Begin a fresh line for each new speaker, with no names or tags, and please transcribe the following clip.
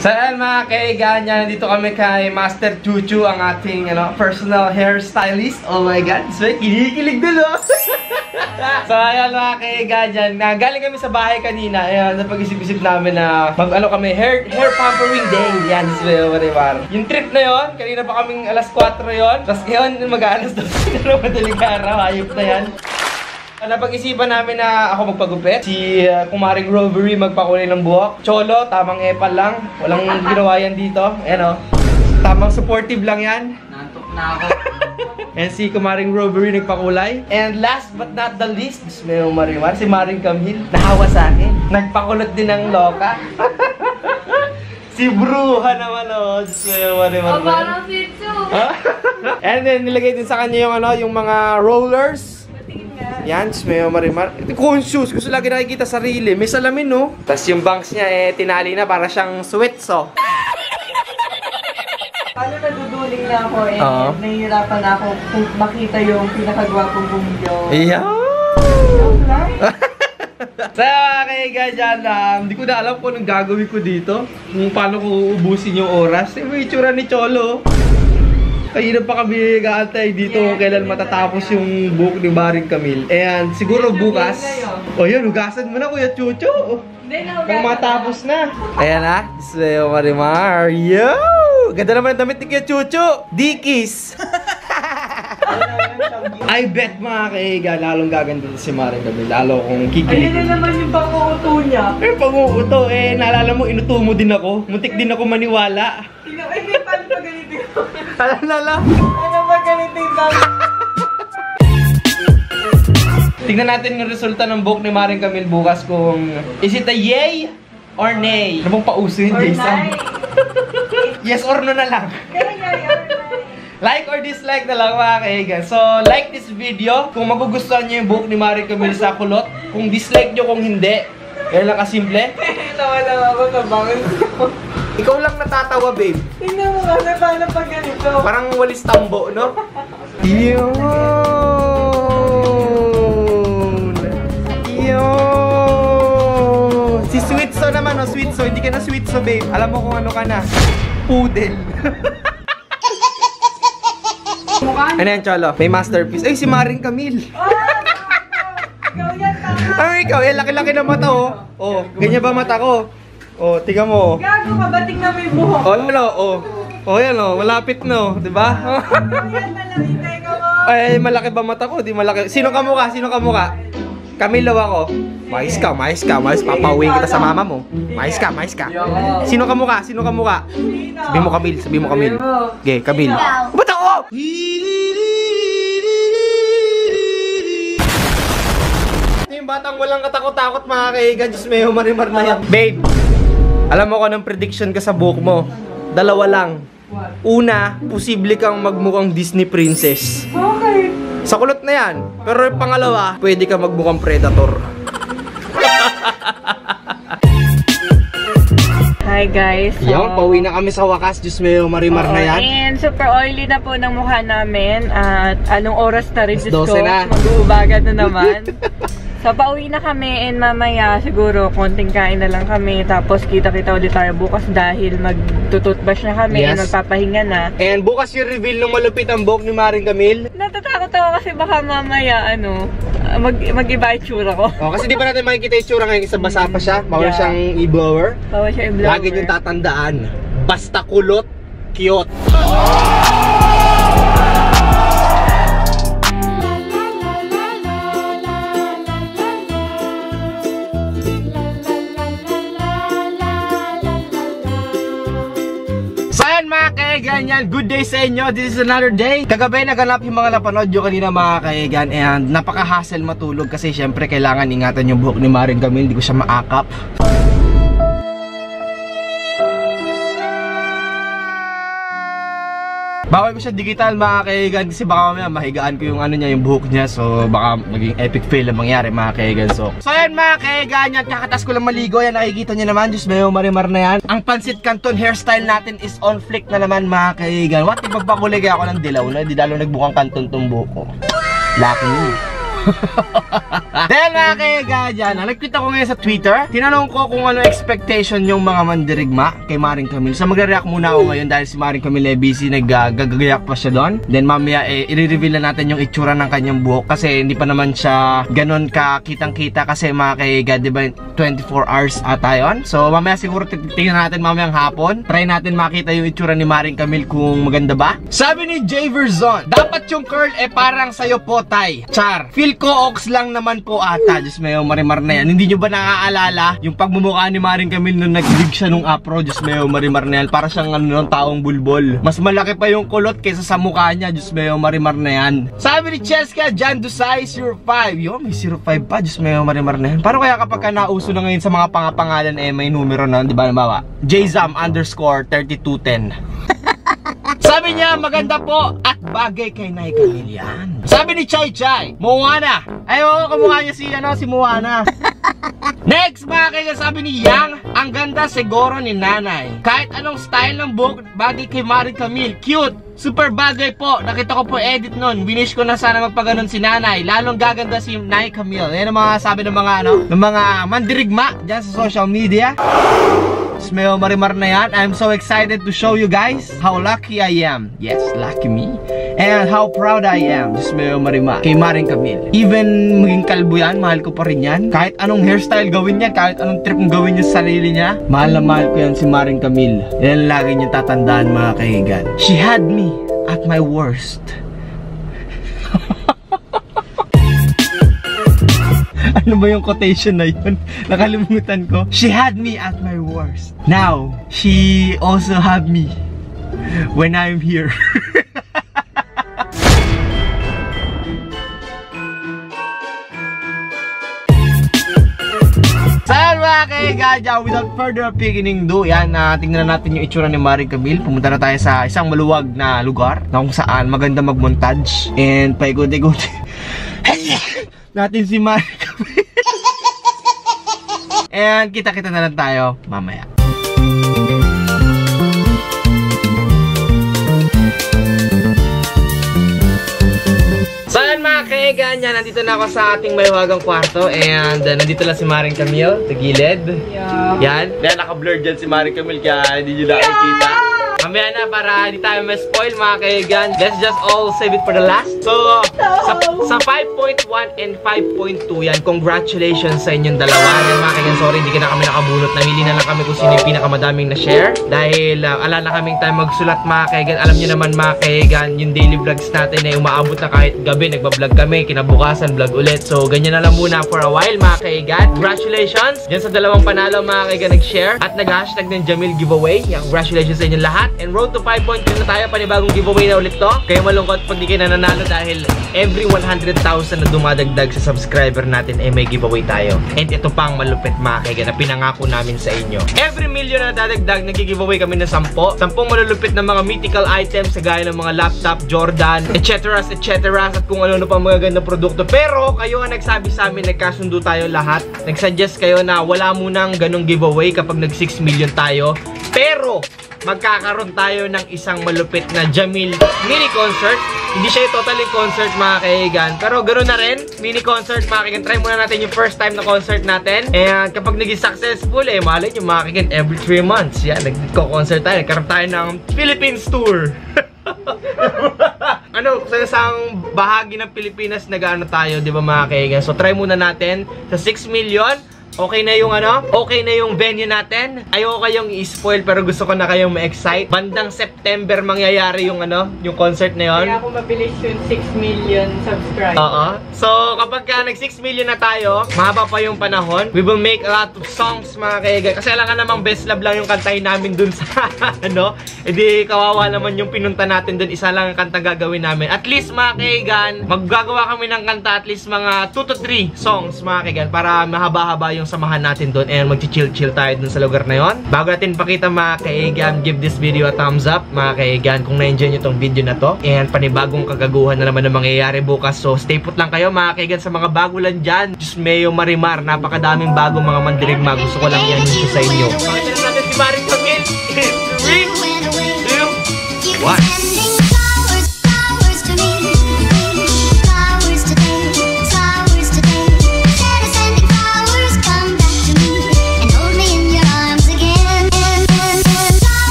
So ayan mga kaiganyan, nandito kami kay Master Chuchu, ang ating personal hairstylist. Oh my god, so kinikilig dun oh. So ayan mga kaiganyan, galing kami sa bahay kanina. Ayan, napag-isip-isip namin na kami, hair pampering day. Yan, Maribar. Yung trip na yon, kanina pa kaming alas 4 yon. Tapos ngayon, mag-aalas 12 na madaling araw, ayop na yan. Napag-isipan namin na ako magpagupit. Si Kumaring Rovery magpakulay ng buhok. Cholo, tamang epal lang. Walang ginawa yan dito. Ayan o. Tamang supportive lang yan.
Nantok na ako.
And si Kumaring Rovery nagpakulay. And last but not the least, may Marimar, si Maring Camille. Nahawa sa akin. Nagpakulot din ng loka. Si Bruha naman o.
Oh, parang sitsu.
And then nilagay din sa kanya yung mga rollers. Yan, may Marimar. Ito conscious. Gusto lagi nakikita sarili. May salamin, no? Tapos yung bangs niya, tinali na para siyang sweats, oh.
Paano naduduling na ako nahihirapan na ako kung makita yung pinakagwapong bumilyo.
Iyan! So, kaya dyan, hindi ko na alam kung anong gagawin ko dito. Kung paano ko uubusin yung oras. May itsura ni Cholo. Kaya pa kami gaantay dito kailan matatapos yung buhok ni Maring Camille. And siguro bukas. O yun, hugasan mo na Kuya Chuchu. Kung matapos na. Ayan na, Ismael Marimar. Yo! Ganda naman ang damit ni Kuya Chuchu. Dickies. I bet mga kaiga, lalong gaganda si Maring Camille. Lalo kung kikilig.
Ayun na naman yung panguuto niya.
Panguuto naalala mo, inuto mo din ako. Muntik din ako maniwala.
Tingnan, paano pa ganito yun?
Alala.
Ano ba ganito yung dami?
Tingnan natin yung resulta ng buhok ni Maring Camille bukas kung is it a yay or nay? Ano bang pauso yun, Jason? Yes or no na lang. Like or dislike na lang mga kaigan. So, like this video kung magugustuhan nyo yung buhok ni Maring Camille sa kulot. Kung dislike nyo kung hindi. Kaya lang kasimple.
Tawa-tawa ako sa bangon ko.
Ikaw lang natatawa, babe.
Tingnan mo kasi paano pag ganito.
Parang walis tambo, no? Yun! Yun! Si Sweetso naman, no? Sweetso. Hindi ka na Sweetso, babe. Alam mo kung ano ka na. Poodle. Ano yan, Cholo? May masterpiece. Ay, si Maring Camille.
Ikaw yan, tama.
Ay, ikaw. Laki-laki na mata, oh. Oh, ganyan ba mata ko? Oh, tiga mo.
Gago ka, bating na may buhok.
Oh, ano? Oh. Oh, yan, oh. Malapit, no. Diba?
Ikaw yan, malaki ko.
Ay, malaki ba mata ko? Di malaki. Sino ka mukha? Sino ka mukha? Camilo ako. Mais ka, mais ka, mais. Papauwiin kita sa mama mo. Mais ka, mais ka. Sino ka mukha? Sino ka mukha? Sabi mo, Camille. Sabi mo, Camille. Okay, Camille. Ba't ako? Yung batang walang katakot-takot mga kaigan. Diyos may Marimar na yan. Babe, alam mo kung anong prediction ka sa buhok mo? Dalawa lang. Una, posible kang magmukhang Disney princess.
Okay.
Sa kulot na yan. Pero yung pangalawa, pwede ka magmukhang predator.
Hi guys.
Yan, pauwi na kami sa wakas. Diyos may Marimar na yan.
And super oily na po ng mukha namin. At anong oras na rin, Diyos ko,
12 na.
mag-uubaga na naman. So, pauwi na kami and mamaya siguro konting kain na lang kami. Tapos kita-kita ulit tayo bukas dahil magtututbash na kami and magpapahinga na.
And bukas yung reveal ng malupit ang buhok ni Maring Camille.
Natatakot ako kasi baka mamaya mag-iba itsura ko.
Oh, kasi di ba natin makikita yung tsura ngayon, isa basa pa siya. Bawal siyang i-blower.
Bawal siya i-blower.
Lagi niyong tatandaan, basta kulot, cute. So ayan mga kaigan, good day sa inyo. This is another day. Kagabi naganap yung mga napanood nyo kanina mga kaigan. And napaka-hassle matulog kasi syempre kailangan ingatan yung buhok ni Maring Camille. Hindi ko siya maakap. Bawal ko siya digital mga kaigan kasi baka mamaya mahigaan ko yung ano niya, yung buhok niya. So baka maging epic fail ang mangyari mga kaigan. So ayan mga kaigan, yan kakatas ko lang maligo. Yan nakikita niyo naman, Diyos may Marimar na yan. Ang pansit canton hairstyle natin is on flick na naman mga kaigan. What if magpakulay kaya ako ng dilaw na? Di dalo nagbukang canton tong buhok ko. Lucky me. Dahil mga kaigan, nagkita ko ngayon sa Twitter. Tinanong ko kung ano expectation yung mga mandirigma kay Maring Camille. So magre-react muna ako ngayon dahil si Maring Camille busy, nag-gagayak pa siya doon. Then mamaya i-reveal na natin yung itsura ng kanyang buhok kasi hindi pa naman siya ganun ka kitang-kita kasi mga kaigan, di ba 24 hours ata yun. So mamaya siguro tingnan natin mamayang hapon. Try natin makita yung itsura ni Maring Camille kung maganda ba. Sabi ni Jay Verzon, dapat yung curl parang sa'yo po, tay. Char, feel ko ox lang naman po ata. Diyos mayo, marimar na yan. Hindi nyo ba naaalala yung pagmumukha ni Maring Camille nung nag-dig siya nung afro? Diyos mayo, marimar na yan. Para siyang taong bulbol. Mas malaki pa yung kulot kaysa sa mukha niya. Diyos mayo, marimar na yan. Sabi ni Cheska, Jan Dusay 05. Yo, may 05 pa. Diyos mayo, marimar na yan. Paano kaya kapag nauso na ngayon sa mga pangapangalan may numero na, di ba nabawa? JZAM_3210. Sabi niya, maganda po at bagay kay Nay Camille yan. Sabi ni Chay Chay, Moana. Ay, oo, kamukha niya si Moana. Next, mga kaigan, sabi ni Yang, ang ganda siguro ni Nanay. Kahit anong style ng buhok, bagay kay Maring Camille. Cute. Super bagay po. Nakita ko po edit nun. Winish ko na sana magpaganon si Nanay. Lalong gaganda si Nay Camille. Yan ang mga sabi ng mga ng mga mandirigma dyan sa social media. Smell marimar na yan. I'm so excited to show you guys how lucky I am. Yes, lucky me. And how proud I am. Smell marimar kay Maring Camille. Even maging kalbo yan, mahal ko pa rin yan. Kahit anong hairstyle gawin niya, kahit anong trip gawin niya sa sarili niya, mahal na mahal ko yan si Maring Camille. Yan lagi niya tatandaan, mga kaigan. She had me at my worst. Ano ba yung quotation na yun? Nakalimutan ko. She had me at my worst. Now, she also have me when I'm here. Saan mga kaigan, without further beginning do, yan, tingnan natin yung itsura ni Maring Camille. Pumunta na tayo sa isang maluwag na lugar na kung saan maganda mag-montage and paikot-ikot natin si Maring Camille. And kita-kita na lang tayo mamaya. So yan mga kaigan, nandito na ako sa ating mahiwagang kwarto. And nandito lang si Maring Camille, sa gilid. Yan, naka-blur dyan si Maring Camille kaya hindi nyo nakikita. Mamaya na para hindi tayo ma-spoil mga kaigan. Let's just all save it for the last. So, sa 5.1 and 5.2 yan, congratulations sa inyong dalawa. Yan mga kaigan, sorry hindi na kami nakabunot. Namili na lang kami kung sino yung pinakamadaming na-share. Dahil ala na kaming time magsulat mga kaigan. Alam nyo naman mga kaigan, yung daily vlogs natin ay umaabot na kahit gabi. Nagbablog kami, kinabukasan vlog ulit. So, ganyan na lang muna for a while mga kaigan. Congratulations dyan sa dalawang panalo mga kaigan nag-share at nag-hashtag ng Jamil Giveaway. Yan, congratulations sa inyong lahat. And road to 5.2 na tayo, panibagong giveaway na ulit to. Kaya malungkot pag di kayo nananalo dahil every 100,000 na dumadagdag sa subscriber natin ay may giveaway tayo. And ito pang malupit mga kaigan na pinangako namin sa inyo. Every million na dadagdag, nag-giveaway kami ng 10. 10 malulupit na mga mythical items gaya ng mga laptop, Jordan, etc. at kung ano pa mga gandang produkto. Pero kayo ang nagsabi sa amin, nagkasundo tayo lahat. Nagsuggest kayo na wala munang ganong giveaway kapag nag 6 million tayo. Pero magkakaroon tayo ng isang malupit na Jamil mini concert. Hindi siya totally concert mga kaigan, pero ganoon na rin, mini concert mga kaigan. Try muna natin yung first time na concert natin. And kapag naging successful, malay nyo mga kaigan, every 3 months yan, nagko-concert tayo. Nagkaroon tayo ng Philippines tour. Sa isang bahagi ng Pilipinas nag-ano tayo, di ba mga kaigan? So try muna natin sa 6 million. Okay na yung okay na yung venue natin. Ayoko kayong i-spoil pero gusto ko na kayong ma-excite. Bandang September mangyayari yung yung concert na yon.
Kaya ako mabilis yung 6 million subscribers.
Oo. So kapag nag 6 million na tayo, mahaba pa yung panahon. We will make a lot of songs mga kaigan. Kasi alam nga namang best love lang yung kantahin namin dun sa edi kawawa naman yung pinunta natin dun. Isa lang ang kanta gagawin namin. At least mga kaigan, maggagawa kami ng kanta at least mga 2 to 3 songs mga kaigan para mahaba-haba yung samahan natin doon and mag-chill-chill tayo doon sa lugar na yon. Bago natin pakita mga kaigan, give this video a thumbs up mga kaigan kung na-enjoy nyo tong video na to. And panibagong kagaguhan na naman ang mangyayari bukas. So stay put lang kayo mga kaigan sa mga bago lang dyan. Diyos mayo marimar, napakadaming bagong mga mandirigma. Gusto ko lang yan sa inyo. Pakita na natin si Maring Camille.